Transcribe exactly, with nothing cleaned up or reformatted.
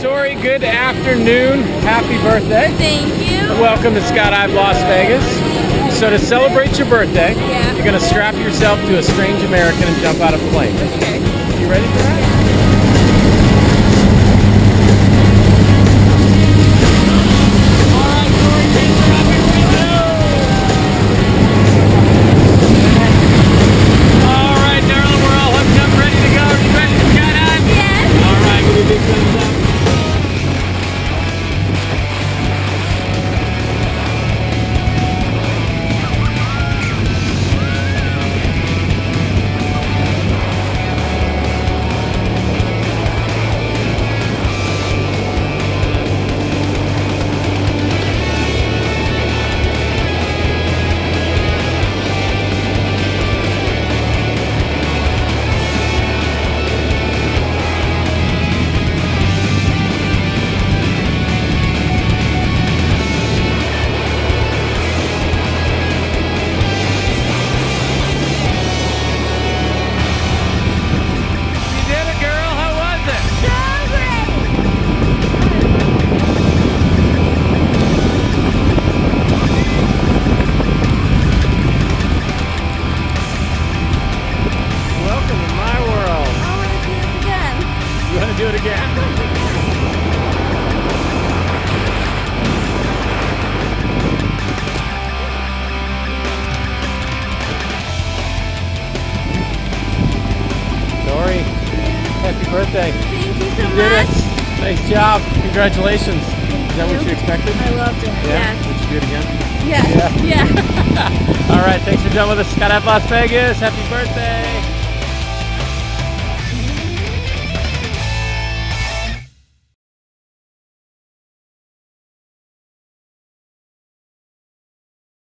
Tori, good afternoon. Happy birthday. Thank you. Welcome to Skydive Las Vegas. So to celebrate your birthday, yeah. you're going to strap yourself to a strange American and jump out of a plane. Okay. You ready for that? Do it again. Tori, happy birthday. Thank you so you much. Did it. Nice job. Congratulations. Thank Is that you. what you expected? I loved it. Yeah. Yeah. Would you do it again? Yeah. Yeah. Yeah. All right. Thanks for jumping with us. Skydive Las Vegas. Happy birthday.